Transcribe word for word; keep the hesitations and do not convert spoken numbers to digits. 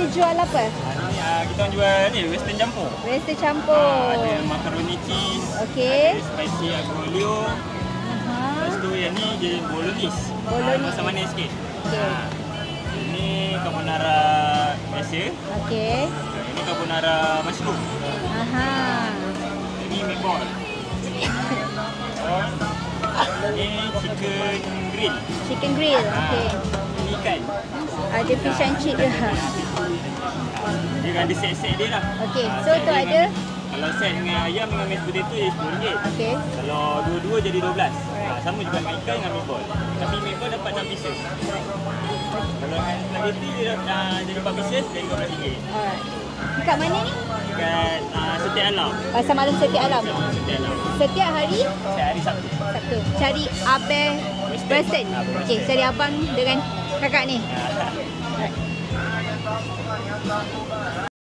ni jual apa? Hari ni uh, kita orang jual ni western campur. Western campur. Uh, ada macaroni cheese. Okey. Ada spicy aglio olio. Aha. Lepas tu yang ni je bolognese. Bolognese. Uh, masam manis sikit. Okey. Uh, ini carbonara biasa. Okey. Uh, ini carbonara mushroom. Aha. Ini meatball. Ini chicken grill. Chicken grill. Okey. Ini ikan. Ada fish and chip je. Dia ada set-set dia lah. Okey. Ah, So set tu dia ada dengan- Kalau set dengan ayam dengan mashed potato jadi sepuluh ringgit. okey. Kalau dua-dua jadi dua belas. Ha, sama juga dengan ikan dengan meatball. Tapi meatball dapat enam pieces. Kalau dengan spaghetti dia uh, jadi empat pieces jadi dua belas ringgit. Alright. Dekat mana ni? Dekat uh, Setiap Alam. Pasar Malam Setiap Alam. Setiap Alam. Setiap hari Setiap hari Sabtu. Sabtu. Cari Abel Western. Western. Ah, Western. Okey, cari abang dengan kakak ni. Ha. Alright.